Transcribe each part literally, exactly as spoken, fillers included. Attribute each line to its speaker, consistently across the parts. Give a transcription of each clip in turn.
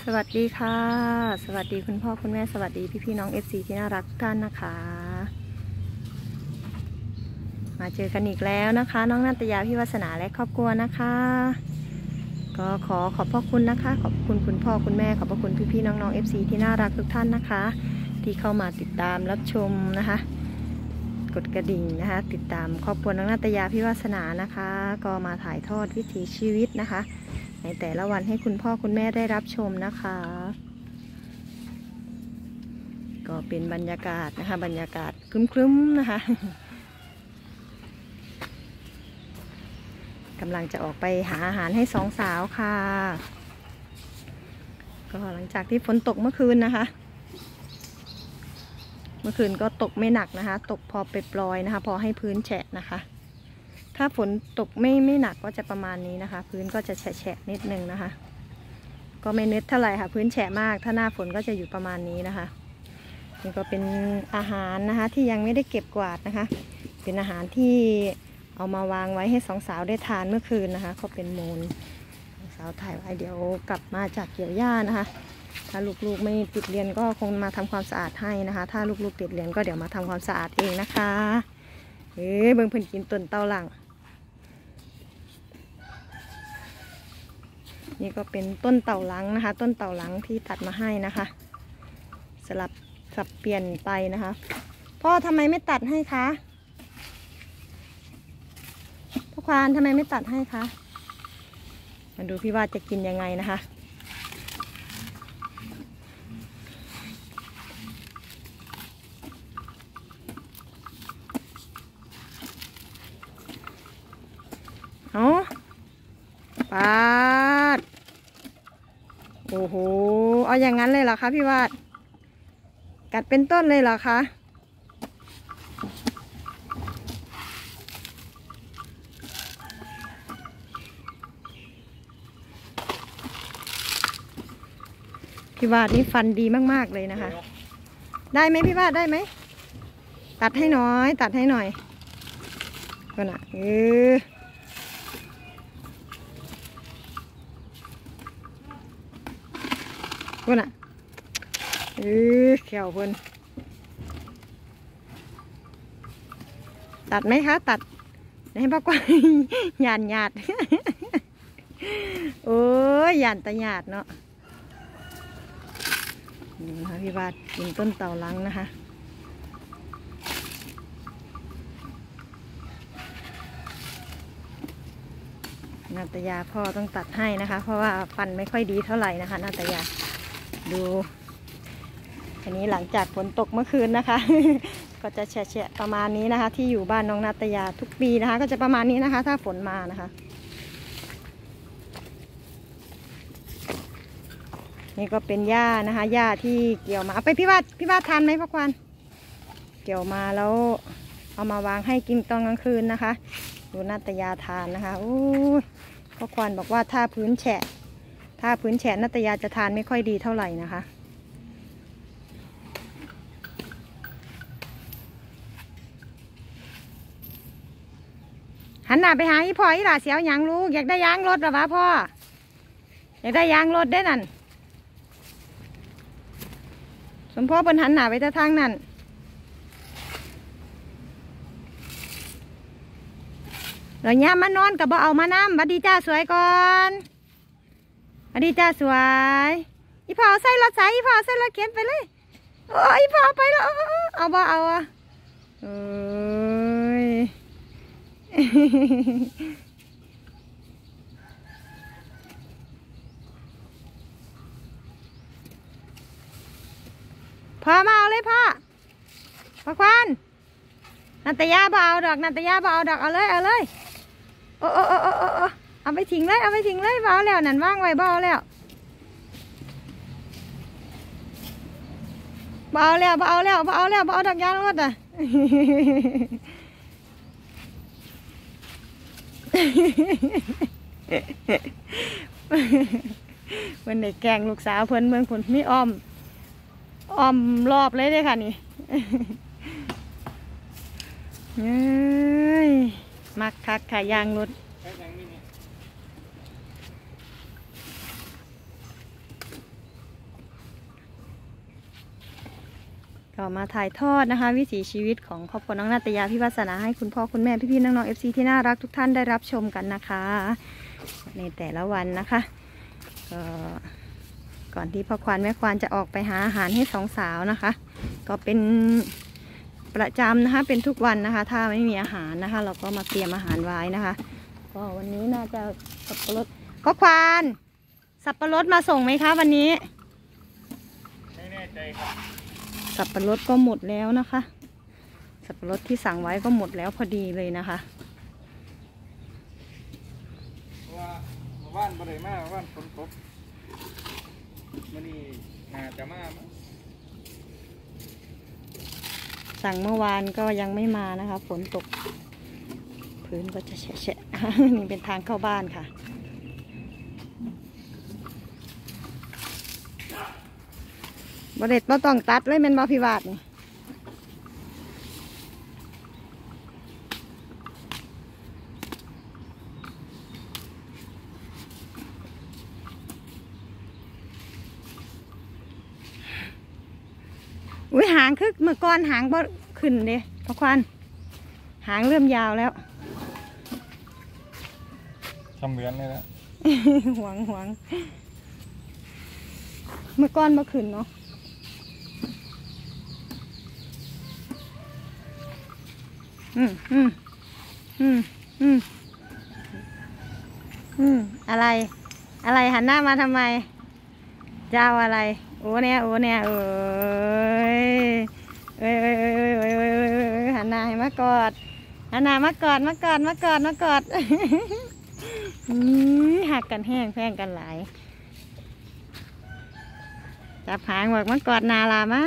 Speaker 1: สวัสดีค่ะสวัสดีคุณพ่อคุณแม่สวัสดีพี่พี่น้อง เอฟ ซี ที่น่ารักทุกท่านนะคะมาเจอกันอีกแล้วนะคะน้องนันตยาพี่วาสนาและครอบครัวนะคะก็ขอขอบพระคุณนะคะขอบคุณคุณพ่อคุณแม่ขอบพระคุณพี่พี่น้องน้อง เอฟ ซี ที่น่ารักทุกท่านนะคะที่เข้ามาติดตามรับชมนะคะกดกระดิ่งนะคะติดตามครอบครัวน้องนันตยาพี่วาสนานะคะก็มาถ่ายทอดวิถีชีวิตนะคะในแต่ละวันให้คุณพ่อคุณแม่ได้รับชมนะคะก็เป็นบรรยากาศนะคะบรรยากาศครึ้มๆนะคะกำลังจะออกไปหาอาหารให้สองสาวค่ะก็หลังจากที่ฝนตกเมื่อคืนนะคะเมื่อคืนก็ตกไม่หนักนะคะตกพอไปปล่อยนะคะพอให้พื้นแฉะนะคะถ้าฝนตกไม่ไม่หนักก็จะประมาณนี้นะคะพื้นก็จะแฉะๆนิดนึงนะคะก็ไม่เน็ตเท่าไหร่ค่ะพื้นแฉะมากถ้าหน้าฝนก็จะอยู่ประมาณนี้นะคะนี่ก็เป็นอาหารนะคะที่ยังไม่ได้เก็บกวาดนะคะเป็นอาหารที่เอามาวางไว้ให้สองสาวได้ทานเมื่อคืนนะคะก็เป็นมูลสาวถ่ายไว้เดี๋ยวกลับมาจากเกี่ยวหญ้านะคะถ้าลูกๆไม่ติดเรียนก็คงมาทำความสะอาดให้นะคะถ้าลูกๆติดเรียนก็เดี๋ยวมาทำความสะอาดเองนะคะเอ๊ะเบิ่งเพิ่นกินต้นเต้าหลังนี่ก็เป็นต้นเต่าหลังนะคะต้นเต่าหลังที่ตัดมาให้นะคะสลับสับเปลี่ยนไปนะคะพ่อทำไมไม่ตัดให้คะพ่อควานทำไมไม่ตัดให้คะมาดูพี่ว่าจะกินยังไงนะคะเอาปาดโอ้โหเอาอย่างนั้นเลยเหรอคะพี่วาดกัดเป็นต้นเลยเหรอคะพี่วาดนี่ฟันดีมากๆเลยนะคะได้ไหมพี่วาดได้ไหมตัดให้หน่อยตัดให้หน่อยก็น่ะเออก็น่ะเออแขวเพิ่นตัดไหมคะตัดให้พ่อกวางหยาดหยาดโอ้ยหยาดตะหยาดเนาะนี่นะคะพี่บาทกินต้นเต่าลังนะคะนาตยาพ่อต้องตัดให้นะคะเพราะว่าฟันไม่ค่อยดีเท่าไหร่นะคะนาตยาดูอันนี้หลังจากฝนตกเมื่อคืนนะคะก็จะแฉะๆประมาณนี้นะคะที่อยู่บ้านน้องนาตยาทุกปีนะคะก็จะประมาณนี้นะคะถ้าฝนมานะคะนี่ก็เป็นหญ้านะคะหญ้าที่เกี่ยวมาเอาไปพี่วาดพี่วาดทานไหมพ่อควันเกี่ยวมาแล้วเอามาวางให้กินตอนกลางคืนนะคะดูนาตยาทานนะคะโอ้พ่อควันบอกว่าถ้าพื้นแฉะถ้าพื้นแฉะนาตยาจะทานไม่ค่อยดีเท่าไหร่นะคะหันหน้าไปหาอีพ่ออีหล่าเสียวยางลูกอยากได้ยางรถหรอวะพ่ออยากได้ยางรถได้นั่นสมพ่อเป็นหันหน้าไปทางนั่นเราเนี้ยมานอนกับบ่เอามาน้ำบัดดีจ้าสวยก่อนบัดดีจ้าสวยอีพ่อใส่รถใส่อีพ่อใส่รถเข็นไปเลยโอ้ยอีพ่อไปแล้วเอาบ่เอาอ่ะเอ้ยพ่อมาเอาเลยพ่อพ่อควันนันตยาบ่เอาดอกนันตยาบ่เอาดอกเอาเลยเอาเลยโอ้โอ้โอ้โอ้โอ้เอาไปทิ้งเลยเอาไปทิ้งเลยบ่เอาแล้วนั่นว่างไว้บ่เอาแล้วบ่เอาแล้วบ่เอาแล้วบ่เอาแล้วบ่เอาดอกยางรถอ่ะเพิ่นได้แกล้งลูกสาวเพิ่นเมืองผลมีอ้อมอ้อมรอบเลยเด้ค่ะนี่เฮ้ยมักคักขายางรถ เก็มาถ่ายทอดนะคะวิถีชีวิตของครอบครัวน้องนาตยาพี่วาสนาให้คุณพ่อคุณแม่พี่ๆน้องๆเอฟซีที่น่ารักทุกท่านได้รับชมกันนะคะในแต่ละวันนะคะก็ก่อนที่พ่อควานแม่ควานจะออกไปหาอาหารให้สองสาวนะคะก็เป็นประจำนะคะเป็นทุกวันนะคะถ้าไม่มีอาหารนะคะเราก็มาเตรียมอาหารไว้นะคะก็วันนี้น่าจะสับปะรดพ่อควานสับปะรดมาส่งไหมคะวันนี้
Speaker 2: ไม่แน่ใจครับ
Speaker 1: สับปะรดก็หมดแล้วนะคะสับปะรดที่สั่งไว้ก็หมดแล้วพอดีเลยนะคะ
Speaker 2: ว่าว่านบริมาว่านฝนตกมันนี่น่าจะมา
Speaker 1: สั่งเมื่อวานก็ยังไม่มานะคะฝนตกพื้นก็จะแฉะๆนี่เป็นทางเข้าบ้านค่ะบริเวณเราต้องตัดเลยเป็นบอพิวาทนี่อุ้ยหางคือเมื่อก่อนหางบ่ขึ้นเลยพอควันหางเริ่มยาวแล้ว
Speaker 2: ทำเวียนเลยนะ
Speaker 1: หวงหวงเมื่อก่อนบ่ขึ้นเนาะอืมอืมอืมอืมอืมอะไรอะไรหันหน้ามาทำไมเจ้าอะไรโอ้เนี่ยโอ้เนี่ยเอ้ยเอ้ยเอ้ยเอ้ยเอ้ยเอ้ยเอ้ยเอ้ยหันหน้าให้มากอดหันหน้ามากอดมากอดมากอดมากอดหักกันแห้งแพงกันหลายจับหางบอกมากอดนาลามา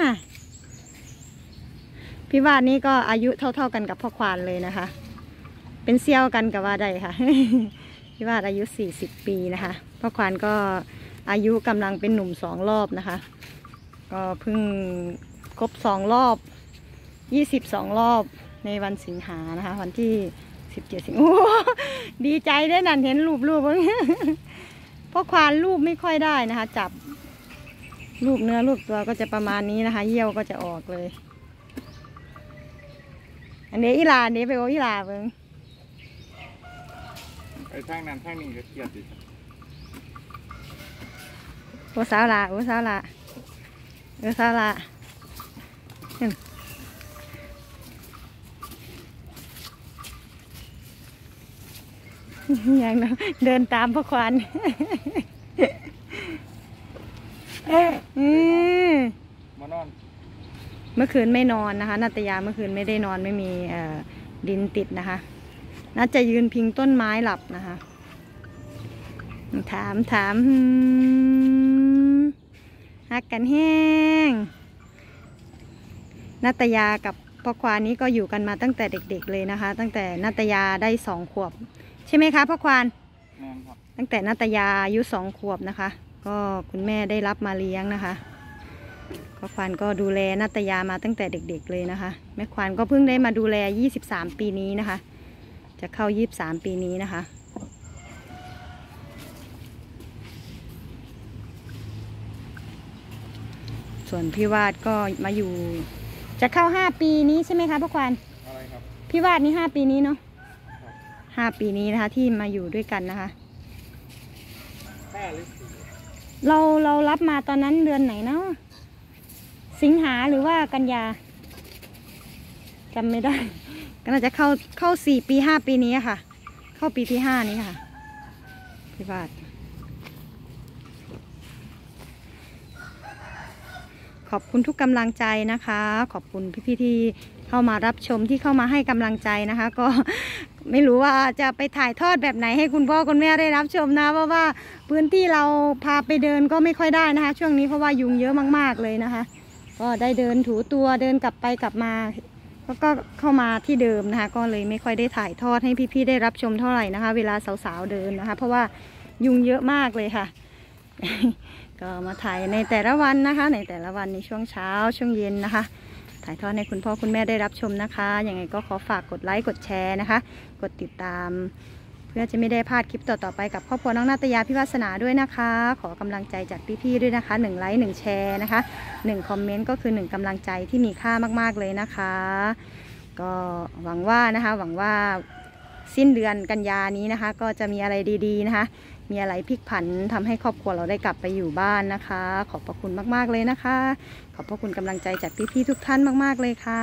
Speaker 1: พี่วาดนี่ก็อายุเท่าๆกันกับพ่อควานเลยนะคะเป็นเซี่ยวกันกับว่าได้ค่ะพี่วาดอายุสี่สิบปีนะคะพ่อควานก็อายุกำลังเป็นหนุ่มสองรอบนะคะก็เพิ่งครบสองรอบยี่สิบสองรอบในวันสิงหานะคะวันที่สิบเจ็ดสิงหาดีใจได้นั่นเห็นรูปรูปพ่อควานรูปไม่ค่อยได้นะคะจับรูปเนื้อรูปตัวก็จะประมาณนี้นะคะเยี่ยวก็จะออกเลยอันนี้อีลาอันนี้ไปโออีลาเบิ้ง
Speaker 2: ไอ้ทางนั้นทางนี้ก็เกียดดิ
Speaker 1: โอ้สาวละโอ้สาวละโอ้สาวละอย่างนั้นเดินตามพ่อควาน
Speaker 2: มานอน
Speaker 1: เมื่อคืนไม่นอนนะคะนาตยาเมื่อคืนไม่ได้นอนไม่มีดินติดนะคะน่าจะยืนพิงต้นไม้หลับนะคะถามถามฮักกันแห้งนาตยากับพ่อควานนี้ก็อยู่กันมาตั้งแต่เด็กๆเลยนะคะตั้งแต่นาตยาได้สองขวบใช่ไหมคะพ่อควานตั้งแต่นาตยาอายุสองขวบนะคะก็คุณแม่ได้รับมาเลี้ยงนะคะพ่อควานก็ดูแลนาตยามาตั้งแต่เด็กๆเลยนะคะแม่ควานก็เพิ่งได้มาดูแลยี่สิบสามปีนี้นะคะจะเข้ายี่สิบสามปีนี้นะคะส่วนพี่วาดก็มาอยู่จะเข้าห้าปีนี้ใช่ไหมคะพ่อควาน
Speaker 2: อะไรครับ
Speaker 1: พี่วาดนี่ห้าปีนี้เนาะห้าปีนี้นะคะที่มาอยู่ด้วยกันนะคะ
Speaker 2: ห้าหรือสี่
Speaker 1: เราเรารับมาตอนนั้นเดือนไหนเนาะสิงหาหรือว่ากันยาจำไม่ได้ก็น่าจะเข้าเข้าสี่ปีห้าปีนี้ค่ะเข้าปีที่ห้านี้ค่ะพี่วาดขอบคุณทุกกำลังใจนะคะขอบคุณพี่ๆที่เข้ามารับชมที่เข้ามาให้กำลังใจนะคะก็ไม่รู้ว่าจะไปถ่ายทอดแบบไหนให้คุณพ่อคุณแม่ได้รับชมนะเพราะว่าพื้นที่เราพาไปเดินก็ไม่ค่อยได้นะคะช่วงนี้เพราะว่ายุงเยอะมากๆเลยนะคะก็ได้เดินถูตัวเดินกลับไปกลับมาก็เข้ามาที่เดิมนะคะก็เลยไม่ค่อยได้ถ่ายทอดให้พี่ๆได้รับชมเท่าไหร่นะคะเวลาสาวๆเดินนะคะเพราะว่ายุงเยอะมากเลยค่ะ ก็มาถ่ายในแต่ละวันนะคะในแต่ละวันในช่วงเช้าช่วงเย็นนะคะถ่ายทอดให้คุณพ่อคุณแม่ได้รับชมนะคะยังไงก็ขอฝากกดไลค์กดแชร์นะคะกดติดตามเพื่อจะไม่ได้พลาดคลิปต่อๆไปกับครอบครัวน้องนาตยาพี่วาสนาด้วยนะคะ ขอกำลังใจจากพี่ๆด้วยนะคะหนึ่งไลค์หนึ่งแชร์นะคะหนึ่งคอมเมนต์ก็คือหนึ่งกำลังใจที่มีค่ามากๆเลยนะคะก็หวังว่านะคะหวังว่าสิ้นเดือนกันยานี้นะคะก็จะมีอะไรดีๆนะคะมีอะไรพลิกผันทำให้ครอบครัวเราได้กลับไปอยู่บ้านนะคะขอบพระคุณมากๆเลยนะคะขอบพระคุณกำลังใจจากพี่ๆทุกท่านมากๆเลยค่ะ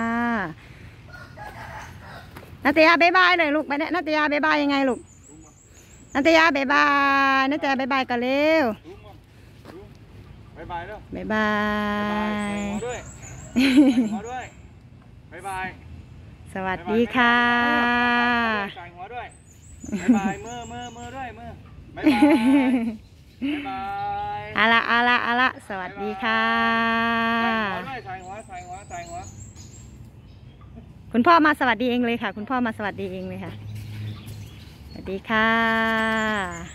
Speaker 1: นาตยาบ๊ายบายเลยลูกไปเนี่ยนาตยาบ๊ายบายยังไงลูกนาตยาบ๊ายบายนาตยาบ๊ายบายกันเร็ว
Speaker 2: บายบายแล้ว
Speaker 1: บ๊ายบาย
Speaker 2: หมอด้วยหมอด้วยบายบาย
Speaker 1: สวัสดีค่ะ
Speaker 2: ใส่หัวด้วยบายบายมือมือมือด้วยมือบายบายบายบาย
Speaker 1: เอาละเอาละเอาละสวัสดีค่ะ
Speaker 2: ใส่หัวใส่หัวใส่หัว
Speaker 1: คุณพ่อมาสวัสดีเองเลยค่ะคุณพ่อมาสวัสดีเองเลยค่ะสวัสดีค่ะ